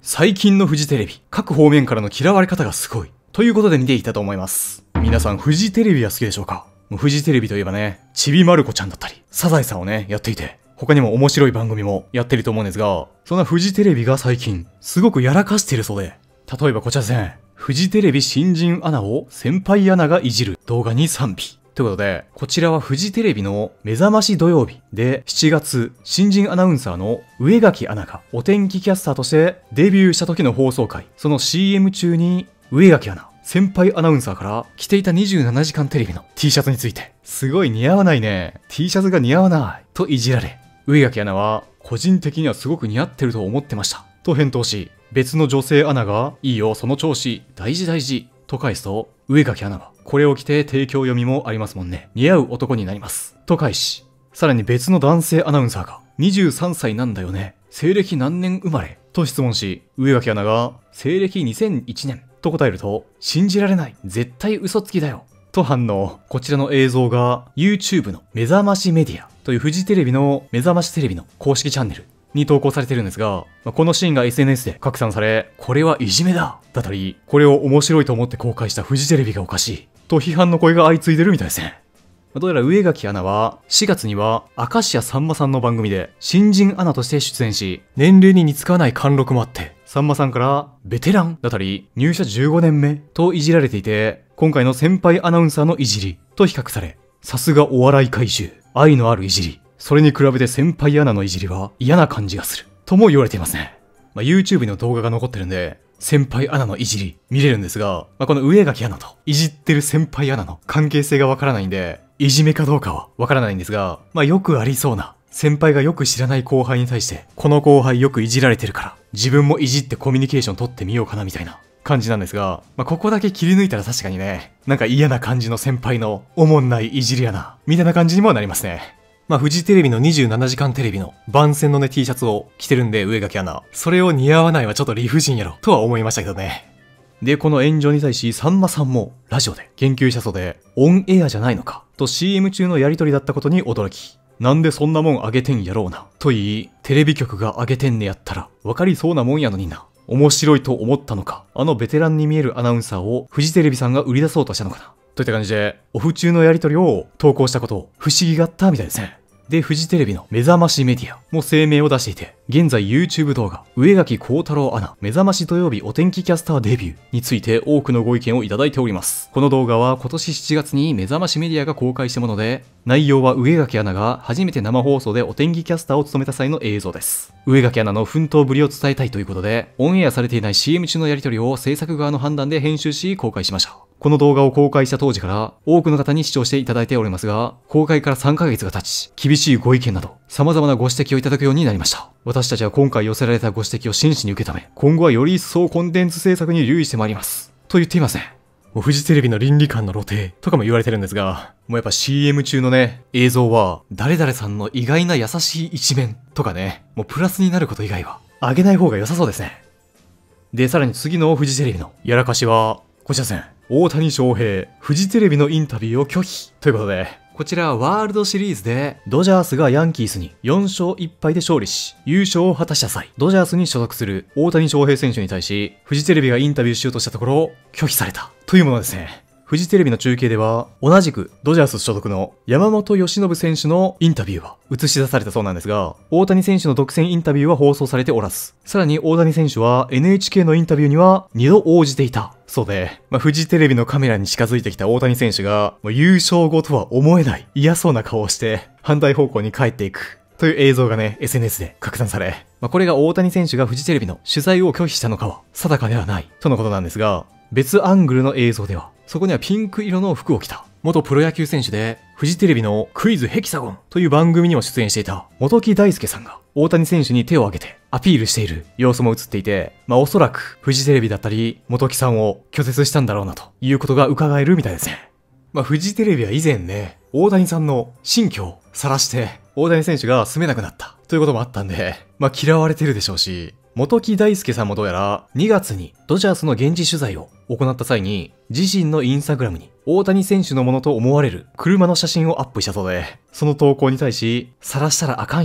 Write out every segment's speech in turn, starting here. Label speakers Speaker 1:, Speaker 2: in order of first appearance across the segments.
Speaker 1: 最近のフジテレビ、各方面からの嫌われ方がすごい。ということで見ていきたいと思います。皆さんフジテレビは好きでしょうか？もうフジテレビといえばね、ちびまる子ちゃんだったり、サザエさんをね、やっていて、他にも面白い番組もやってると思うんですが、そんなフジテレビが最近、すごくやらかしているそうで、例えばこちらですね、フジテレビ新人アナを先輩アナがいじる動画に賛否。ということで、こちらはフジテレビの目覚まし土曜日で7月、新人アナウンサーの上垣アナがお天気キャスターとしてデビューした時の放送回、その CM 中に上垣アナ、先輩アナウンサーから着ていた27時間テレビの T シャツについて、すごい似合わないね。T シャツが似合わない。といじられ、上垣アナは個人的にはすごく似合ってると思ってました。と返答し、別の女性アナが、いいよ、その調子、大事大事。と返すと、上垣アナは、これを着て提供読みもありますもんね。似合う男になります。と返し、さらに別の男性アナウンサーが、23歳なんだよね。西暦何年生まれ？と質問し、上垣アナが、西暦2001年。と答えると、信じられない。絶対嘘つきだよ。と反応。こちらの映像が、YouTube の目覚ましメディアというフジテレビの目覚ましテレビの公式チャンネルに投稿されてるんですが、このシーンが SNS で拡散され、これはいじめだだったり、これを面白いと思って公開したフジテレビがおかしいと批判の声が相次いでるみたいですね。どうやら上垣アナは4月には明石家さんまさんの番組で新人アナとして出演し、年齢に似つかない貫禄もあって、さんまさんからベテランだったり入社15年目といじられていて、今回の先輩アナウンサーのいじりと比較され、さすがお笑い怪獣、愛のあるいじり。それに比べて先輩アナのいじりは嫌な感じがする。とも言われていますね。YouTube の動画が残ってるんで、先輩アナのいじり見れるんですが、この上垣アナといじってる先輩アナの関係性がわからないんで、いじめかどうかはわからないんですが、よくありそうな、先輩がよく知らない後輩に対して、この後輩よくいじられてるから、自分もいじってコミュニケーション取ってみようかなみたいな感じなんですが、ここだけ切り抜いたら確かにね、なんか嫌な感じの先輩のおもんないいじりやな、みたいな感じにもなりますね。フジテレビの27時間テレビの番宣のね T シャツを着てるんで、上垣アナ。それを似合わないはちょっと理不尽やろ、とは思いましたけどね。で、この炎上に対し、さんまさんもラジオで言及したそうで、オンエアじゃないのか、と CM 中のやりとりだったことに驚き、なんでそんなもんあげてんやろうな、と言い、テレビ局があげてんねやったら、わかりそうなもんやのにな。面白いと思ったのか、あのベテランに見えるアナウンサーをフジテレビさんが売り出そうとしたのかな。といった感じで、オフ中のやりとりを投稿したことを不思議があったみたいですね。で、フジテレビの目覚ましメディアも声明を出していて、現在 YouTube 動画、上垣幸太郎アナ、目覚まし土曜日お天気キャスターデビューについて多くのご意見をいただいております。この動画は今年7月に目覚ましメディアが公開したもので、内容は上垣アナが初めて生放送でお天気キャスターを務めた際の映像です。上垣アナの奮闘ぶりを伝えたいということで、オンエアされていない CM 中のやり取りを制作側の判断で編集し公開しました。この動画を公開した当時から多くの方に視聴していただいておりますが、公開から3ヶ月が経ち、厳しいご意見など様々なご指摘をいただくようになりました。私たちは今回寄せられたご指摘を真摯に受け止め、今後はより一層コンテンツ制作に留意してまいります。と言っていますね。フジテレビの倫理観の露呈とかも言われてるんですが、もうやっぱ CM 中のね、映像は誰々さんの意外な優しい一面とかね、もうプラスになること以外は上げない方が良さそうですね。で、さらに次のフジテレビのやらかしは、こちらですね。大谷翔平、フジテレビのインタビューを拒否。ということで、こちらはワールドシリーズで、ドジャースがヤンキースに4勝1敗で勝利し、優勝を果たした際、ドジャースに所属する大谷翔平選手に対し、フジテレビがインタビューしようとしたところ、拒否された。というものですね。フジテレビの中継では、同じくドジャース所属の山本由伸選手のインタビューは映し出されたそうなんですが、大谷選手の独占インタビューは放送されておらず、さらに大谷選手は NHK のインタビューには2度応じていたそうで、フジテレビのカメラに近づいてきた大谷選手が、優勝後とは思えない嫌そうな顔をして反対方向に帰っていくという映像がね、SNS で拡散され、これが大谷選手がフジテレビの取材を拒否したのかは定かではないとのことなんですが、別アングルの映像では、そこにはピンク色の服を着た元プロ野球選手で、フジテレビのクイズヘキサゴンという番組にも出演していた本木大輔さんが大谷選手に手を挙げてアピールしている様子も映っていて、おそらくフジテレビだったり本木さんを拒絶したんだろうなということが伺えるみたいですね。フジテレビは以前ね、大谷さんの新居を晒して大谷選手が住めなくなったということもあったんで、嫌われてるでしょうし、本木大輔さんもどうやら2月にドジャースの現地取材を行った際に自身のインスタグラムに大谷選手のものと思われる車の写真をアップしたそうで、その投稿に対し、晒したらあかんやろ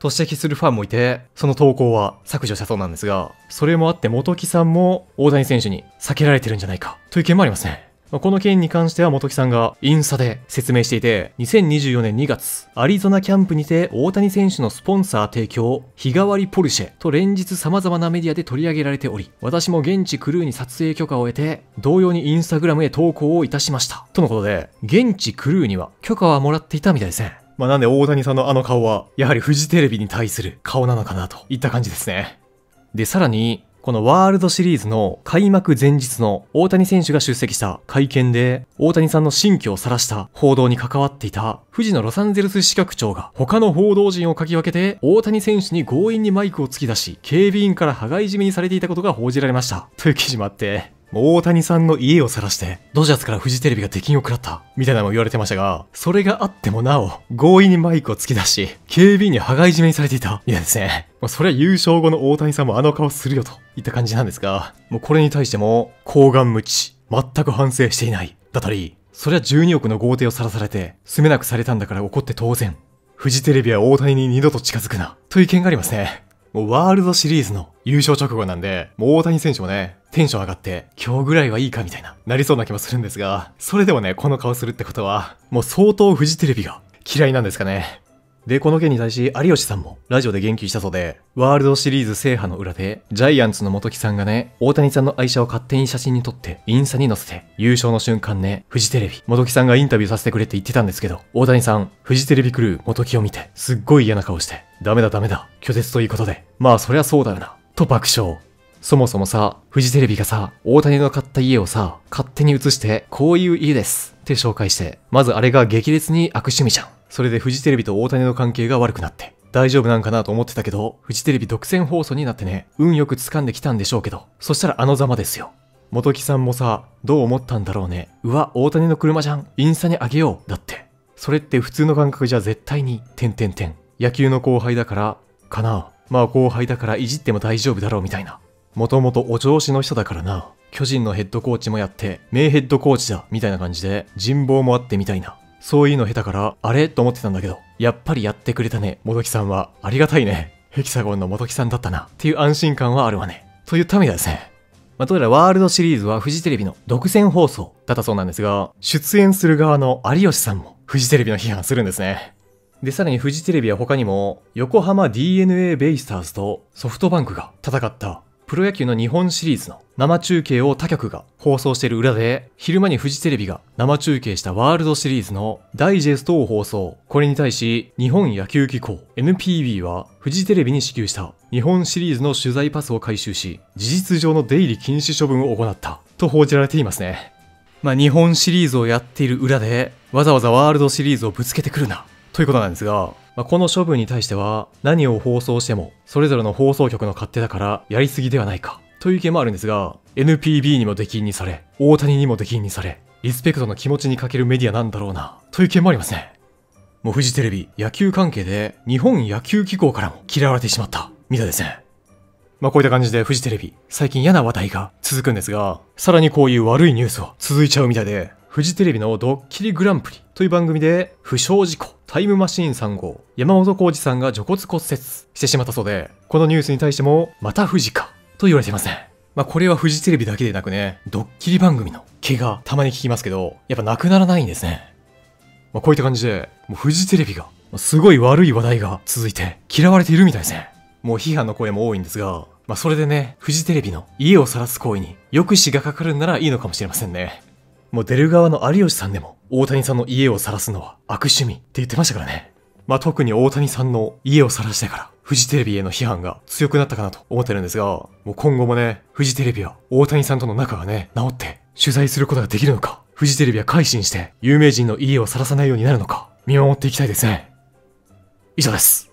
Speaker 1: と指摘するファンもいて、その投稿は削除したそうなんですが、それもあって元木さんも大谷選手に避けられてるんじゃないかという意見もありますね。この件に関しては元木さんがインスタで説明していて、2024年2月、アリゾナキャンプにて大谷選手のスポンサー提供、日替わりポルシェと連日様々なメディアで取り上げられており、私も現地クルーに撮影許可を得て、同様にインスタグラムへ投稿をいたしました。とのことで、現地クルーには許可はもらっていたみたいですね。なんで大谷さんのあの顔は、やはりフジテレビに対する顔なのかなといった感じですね。で、さらに、このワールドシリーズの開幕前日の大谷選手が出席した会見で、大谷さんの新居を晒した報道に関わっていた富士のロサンゼルス支局長が他の報道陣をかき分けて大谷選手に強引にマイクを突き出し、警備員から羽交い締めにされていたことが報じられました。という記事もあって、大谷さんの家を晒して、ドジャースからフジテレビが出禁を食らった、みたいなのも言われてましたが、それがあってもなお、強引にマイクを突き出し、警備員に羽交い締めにされていた。いやですね。それは優勝後の大谷さんもあの顔するよといった感じなんですが、これに対しても、厚顔無知、全く反省していない。だったり、それは12億の豪邸を晒されて、住めなくされたんだから怒って当然。フジテレビは大谷に二度と近づくな。という意見がありますね。ワールドシリーズの優勝直後なんで、大谷選手もね、テンション上がって、今日ぐらいはいいかみたいな、なりそうな気もするんですが、それでもね、この顔するってことは、相当フジテレビが嫌いなんですかね。で、この件に対し、有吉さんもラジオで言及したそうで、ワールドシリーズ制覇の裏で、ジャイアンツの元木さんがね、大谷さんの愛車を勝手に写真に撮って、インスタに載せて、優勝の瞬間ね、フジテレビ、元木さんがインタビューさせてくれって言ってたんですけど、大谷さん、フジテレビクルー元木を見て、すっごい嫌な顔して、ダメだ、拒絶ということで、そりゃそうだよな、と爆笑。そもそもさ、フジテレビがさ、大谷の買った家をさ、勝手に映して、こういう家です、って紹介して、まずあれが激烈に悪趣味じゃん。それでフジテレビと大谷の関係が悪くなって、大丈夫なんかなと思ってたけど、フジテレビ独占放送になってね、運よく掴んできたんでしょうけど、そしたらあのざまですよ。元木さんもさ、どう思ったんだろうね。うわ、大谷の車じゃん。インスタにあげよう。だって。それって普通の感覚じゃ絶対に、野球の後輩だから、かな。後輩だからいじっても大丈夫だろうみたいな。もともとお調子の人だからな。巨人のヘッドコーチもやって、名ヘッドコーチだ、みたいな感じで、人望もあってみたいな。そういうの下手から、あれと思ってたんだけど、やっぱりやってくれたね、元木さんは。ありがたいね。ヘキサゴンの元木さんだったな。っていう安心感はあるわね。というためですね。どうやらワールドシリーズはフジテレビの独占放送だったそうなんですが、出演する側の有吉さんもフジテレビの批判するんですね。で、さらにフジテレビは他にも、横浜 DNA ベイスターズとソフトバンクが戦ったプロ野球の日本シリーズの生中継を他局が放送している裏で、昼間にフジテレビが生中継したワールドシリーズのダイジェストを放送。これに対し、日本野球機構 NPB はフジテレビに支給した日本シリーズの取材パスを回収し、事実上の出入り禁止処分を行ったと報じられていますね。日本シリーズをやっている裏で、わざわざワールドシリーズをぶつけてくるなということなんですが、この処分に対しては何を放送してもそれぞれの放送局の勝手だからやりすぎではないかという意見もあるんですが、 NPB にも出禁にされ、大谷にも出禁にされ、リスペクトの気持ちに欠けるメディアなんだろうなという意見もありますね。フジテレビ野球関係で日本野球機構からも嫌われてしまったみたいですね。こういった感じでフジテレビ最近嫌な話題が続くんですが、さらにこういう悪いニュースが続いちゃうみたいで、フジテレビのドッキリグランプリという番組で不祥事故タイムマシーン3号山本浩二さんが除骨骨折してしまったそうで、このニュースに対してもまたフジかと言われていますね。これはフジテレビだけでなくね、ドッキリ番組の毛がたまに聞きますけど、やっぱなくならないんですね。こういった感じでフジテレビがすごい悪い話題が続いて嫌われているみたいですね。批判の声も多いんですが、それでね、フジテレビの家を晒す行為に抑止がかかるんならいいのかもしれませんね。出る側の有吉さんでも大谷さんの家を晒すのは悪趣味って言ってましたからね。特に大谷さんの家を晒してからフジテレビへの批判が強くなったかなと思ってるんですが、今後もね、フジテレビは大谷さんとの仲がね、治って取材することができるのか、フジテレビは改心して有名人の家を晒さないようになるのか、見守っていきたいですね。以上です。